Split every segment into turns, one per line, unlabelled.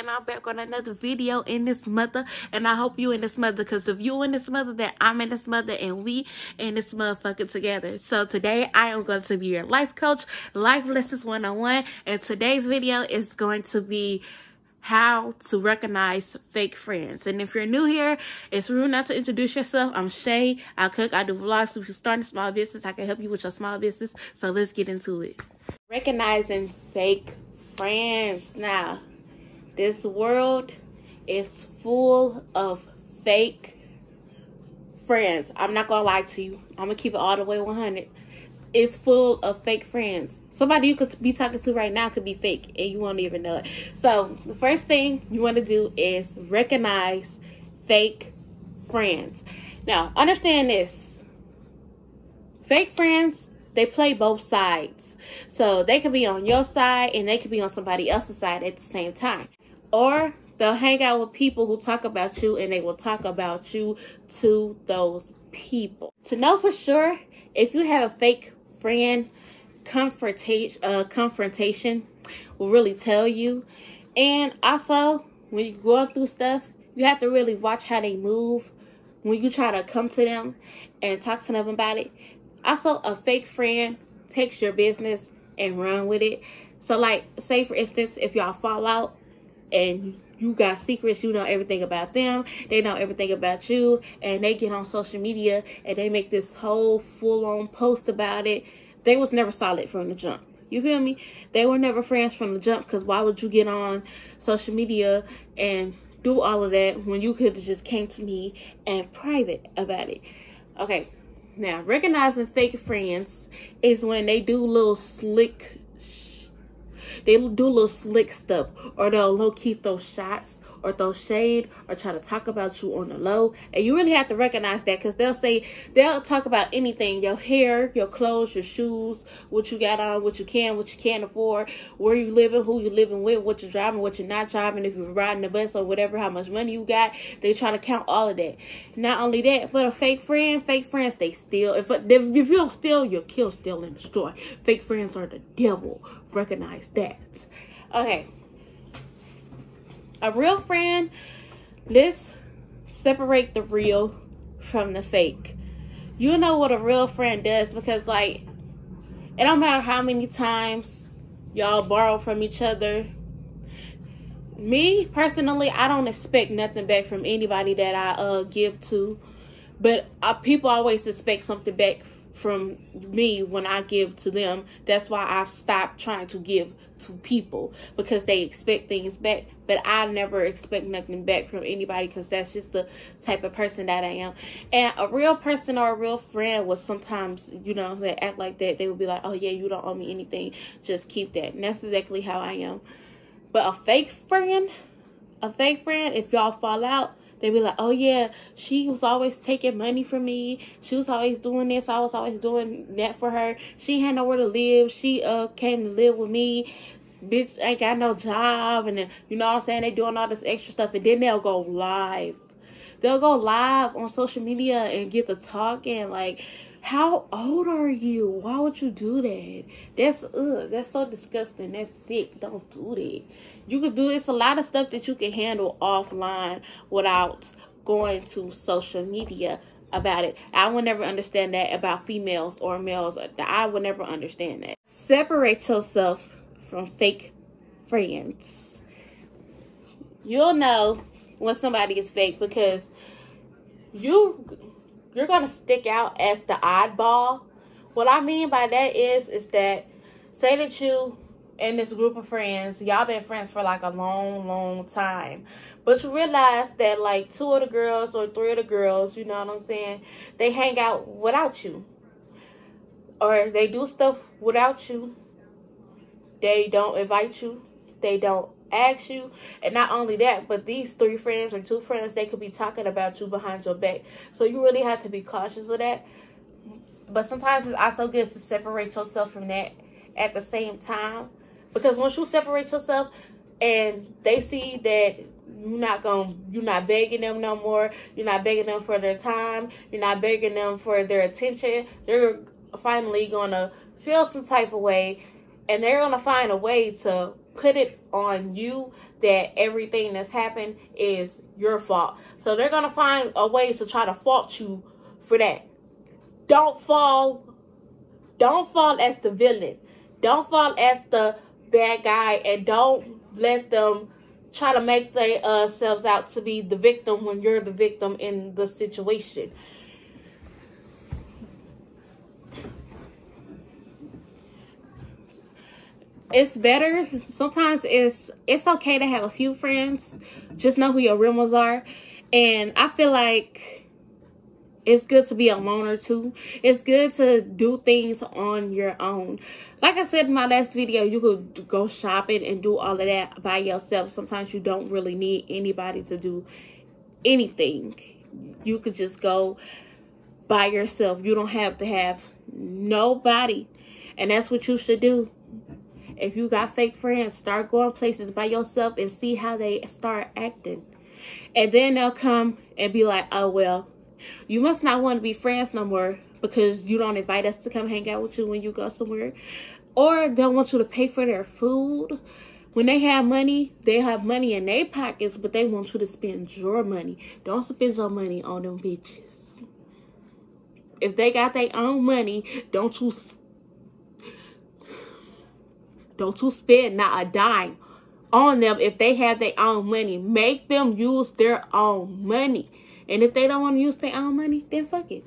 and I'm back on another video in this mother, and I hope you in this mother, because if you in this mother, then I'm in this mother, and we in this motherfucker together. So today I am going to be your life coach, life lessons 101, and today's video is going to be how to recognize fake friends. And if you're new here, it's rude not to introduce yourself. I'm Shay. I cook, I do vlogs. So if you're starting a small business, I can help you with your small business. So let's get into it. Recognizing fake friends. Now, this world is full of fake friends. I'm not gonna lie to you. I'm gonna keep it all the way 100. It's full of fake friends. Somebody you could be talking to right now could be fake and you won't even know it. So the first thing you want to do is recognize fake friends. Now, understand this. Fake friends, they play both sides. So they could be on your side and they could be on somebody else's side at the same time. Or they'll hang out with people who talk about you and they will talk about you to those people. To know for sure if you have a fake friend, confrontation will really tell you. And also, when you're going through stuff, you have to really watch how they move when you try to come to them and talk to them about it. Also, a fake friend takes your business and run with it. So like, say for instance, if y'all fall out and you got secrets, you know everything about them, they know everything about you, and they get on social media and they make this whole full-on post about it. They was never solid from the jump. You feel me? They were never friends from the jump, because why would you get on social media and do all of that when you could have just came to me and private about it? Okay, now recognizing fake friends is when they do little slick stuff, or they'll low-key throw shots or throw shade or try to talk about you on the low. And you really have to recognize that, because they'll talk about anything: your hair, your clothes, your shoes, what you got on, what you can't afford, where you living, who you living with, what you're driving, what you're not driving, if you're riding the bus or whatever, how much money you got. They try to count all of that. Not only that, but a fake friends, they steal. If you don't steal, you'll kill, steal, and destroy. Fake friends are the devil. Recognize that. Okay. A real friend, let's separate the real from the fake. You know what a real friend does, because like, it don't matter how many times y'all borrow from each other. Me personally, I don't expect nothing back from anybody that I give to, but people always expect something back from me when I give to them. That's why I've stopped trying to give to people, because they expect things back, but I never expect nothing back from anybody, because that's just the type of person that I am. And a real person or a real friend will sometimes, you know what I'm saying, act like that. They would be like, oh yeah, you don't owe me anything, just keep that. And that's exactly how I am. But a fake friend, if y'all fall out, they be like, oh yeah, she was always taking money from me. She was always doing this. I was always doing that for her. She had nowhere to live. She came to live with me. Bitch ain't got no job. And then, you know what I'm saying, they doing all this extra stuff. And then they'll go live. They'll go live on social media and get to talking. Like, how old are you? Why would you do that? That's so disgusting. That's sick. Don't do that. You could do, it's a lot of stuff that you can handle offline without going to social media about it. I would never understand that about females or males. I would never understand that. Separate yourself from fake friends. You'll know when somebody is fake, because you're gonna stick out as the oddball. What I mean by that is that, say that you and this group of friends, y'all been friends for like a long time, but you realize that like 2 of the girls or 3 of the girls, you know what I'm saying, they hang out without you, or they do stuff without you. They don't invite you, they don't ask you. And not only that, but these 3 friends or 2 friends, they could be talking about you behind your back. So you really have to be cautious of that. But sometimes it's also good to separate yourself from that at the same time, because once you separate yourself and they see that you're not begging them no more, you're not begging them for their time, you're not begging them for their attention, they're finally gonna feel some type of way, and they're gonna find a way to put it on you that everything that's happened is your fault. So they're going to find a way to try to fault you for that. Don't fall as the villain. Don't fall as the bad guy, and don't let them try to make themselves out to be the victim when you're the victim in the situation. It's better. Sometimes it's okay to have a few friends. Just know who your real ones are. And I feel like it's good to be a loner too. It's good to do things on your own. Like I said in my last video, you could go shopping and do all of that by yourself. Sometimes you don't really need anybody to do anything. You could just go by yourself. You don't have to have nobody. And that's what you should do. If you got fake friends, start going places by yourself and see how they start acting. And then they'll come and be like, oh, well, you must not want to be friends no more because you don't invite us to come hang out with you when you go somewhere. Or they'll want you to pay for their food. When they have money in their pockets, but they want you to spend your money. Don't spend your money on them bitches. If they got their own money, don't you spend not a dime on them. If they have their own money, make them use their own money. And if they don't want to use their own money, then fuck it.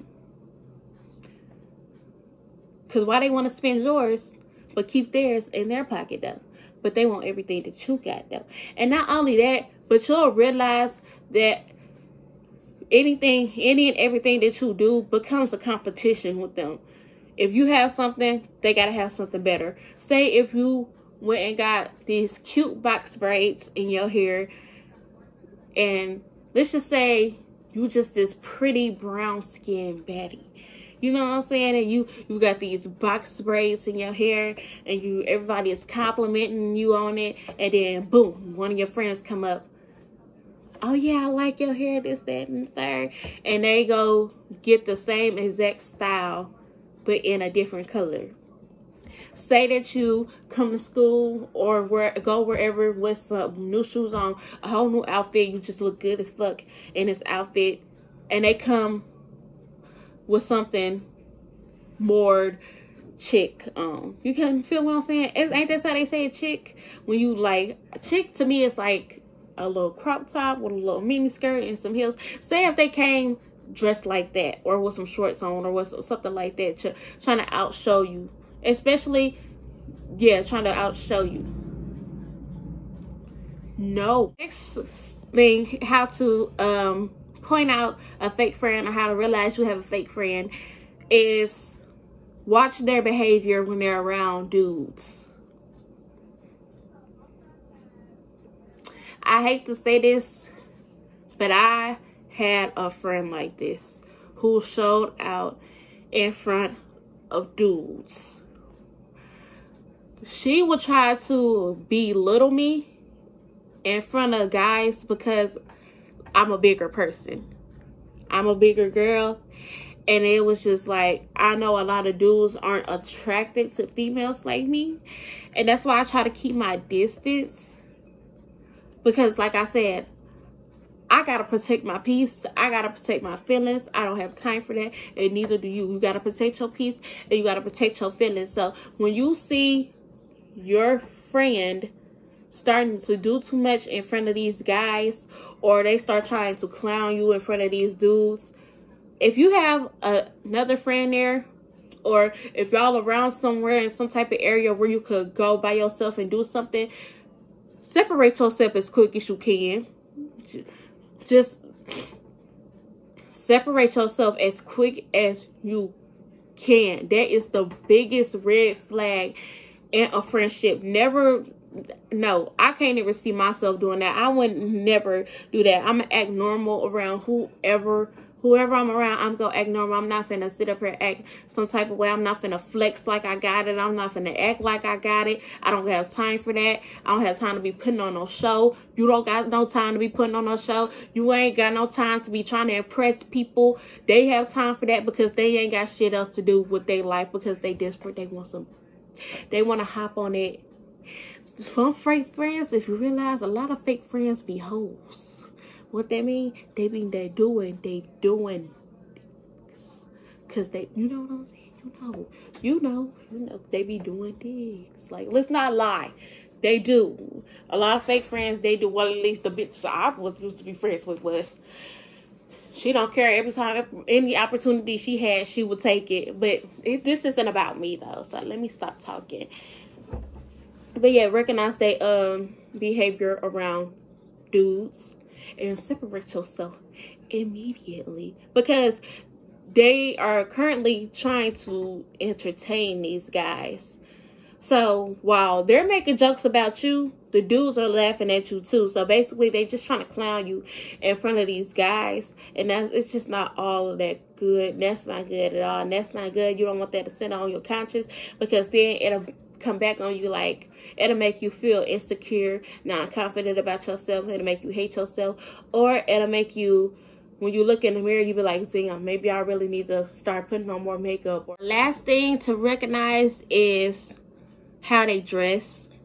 Because why they want to spend yours, but keep theirs in their pocket though? But they want everything that you got though. And not only that, but you'll realize that any and everything that you do becomes a competition with them. If you have something, they gotta have something better. Say if you went and got these cute box braids in your hair, and let's just say you just this pretty brown skin baddie. You know what I'm saying? And you got these box braids in your hair, and everybody is complimenting you on it, and then boom, one of your friends come up. Oh yeah, I like your hair, this, that, and the third. And they go get the same exact style, but in a different color. Say that you come to school or go wherever with some new shoes on, a whole new outfit. You just look good as fuck in this outfit, and they come with something more chick. You can feel what I'm saying? Ain't that how they say chick? When you like chick, to me it's like a little crop top with a little mini skirt and some heels. Say if they came dressed like that, or with some shorts on, or with something like that, trying to outshow you. Especially, yeah, trying to outshow you. No. Next thing, how to point out a fake friend, or how to realize you have a fake friend, is watch their behavior when they're around dudes. I hate to say this, but I had a friend like this who showed out in front of dudes. She would try to belittle me in front of guys because I'm a bigger person. I'm a bigger girl. And it was just like, I know a lot of dudes aren't attracted to females like me. And that's why I try to keep my distance. Because like I said, I gotta protect my peace. I gotta protect my feelings. I don't have time for that, and neither do you. You gotta protect your peace, and you gotta protect your feelings. So when you see your friend starting to do too much in front of these guys, or they start trying to clown you in front of these dudes, if you have another friend there, or if y'all around somewhere in some type of area where you could go by yourself and do something, separate yourself as quick as you can. Just separate yourself as quick as you can. That is the biggest red flag in a friendship. Never, no, I can't even see myself doing that. I would never do that. I'm going to act normal around whoever I'm around. I'm going to act normal. I'm not finna sit up here and act some type of way. I'm not finna flex like I got it. I'm not finna act like I got it. I don't have time for that. I don't have time to be putting on no show. You don't got no time to be putting on no show. You ain't got no time to be trying to impress people. They have time for that because they ain't got shit else to do with their life, because they desperate. They want to hop on it Some fake friends, if you realize, a lot of fake friends be hoes. What that mean? They mean they doing. Cause they, you know what I'm saying? You know, they be doing things. Like, let's not lie. They do. A lot of fake friends, they do. Well, at least the bitch I was used to be friends with was, she don't care. Every time, any opportunity she had, she would take it. But this isn't about me, though. So let me stop talking. But yeah, recognize their behavior around dudes and separate yourself immediately, because they are currently trying to entertain these guys. So while they're making jokes about you, the dudes are laughing at you too. So basically, they just trying to clown you in front of these guys, and it's just not all of that good. That's not good at all. And that's not good. You don't want that to sit on your conscience, because then it'll come back on you. Like, it'll make you feel insecure, not confident about yourself. It'll make you hate yourself, or it'll make you, when you look in the mirror, you be like, damn, maybe I really need to start putting on more makeup. Last thing to recognize is how they dress,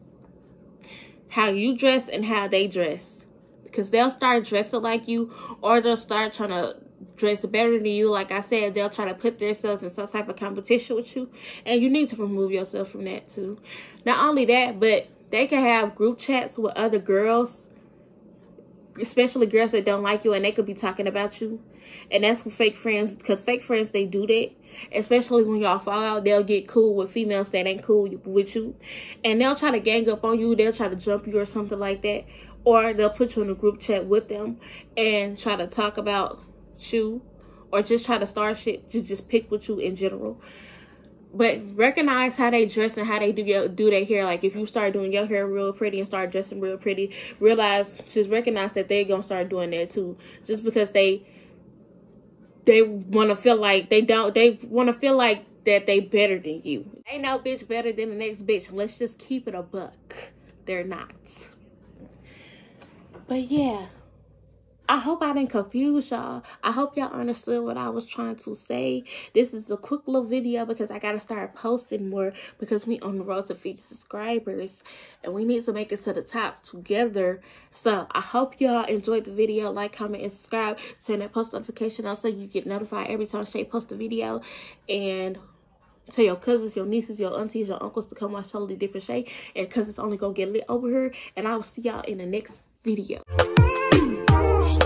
how you dress, and how they dress. Because they'll start dressing like you, or they'll start trying to dress better than you. Like I said, they'll try to put themselves in some type of competition with you, and you need to remove yourself from that too. Not only that, but they can have group chats with other girls, especially girls that don't like you, and they could be talking about you. And that's with fake friends, because fake friends, they do that. Especially when y'all fall out, they'll get cool with females that ain't cool with you, and they'll try to gang up on you. They'll try to jump you or something like that, or they'll put you in a group chat with them and try to talk about you, or just try to start shit to just pick with you in general. But recognize how they dress and how they do their hair. Like, if you start doing your hair real pretty and start dressing real pretty, just recognize that they're gonna start doing that too. Just because they want to feel like they want to feel like that they better than you. Ain't no bitch better than the next bitch. Let's just keep it a buck. They're not. But yeah, I hope I didn't confuse y'all. I hope y'all understood what I was trying to say. This is a quick little video because I gotta start posting more, because we on the road to 50 subscribers and we need to make it to the top together. So I hope y'all enjoyed the video. Like, comment, and subscribe. Turn that post notification on so you get notified every time Shay posts a video. And tell your cousins, your nieces, your aunties, your uncles to come watch Totally Different Shay, and cause it's only gonna get lit over here. And I will see y'all in the next video.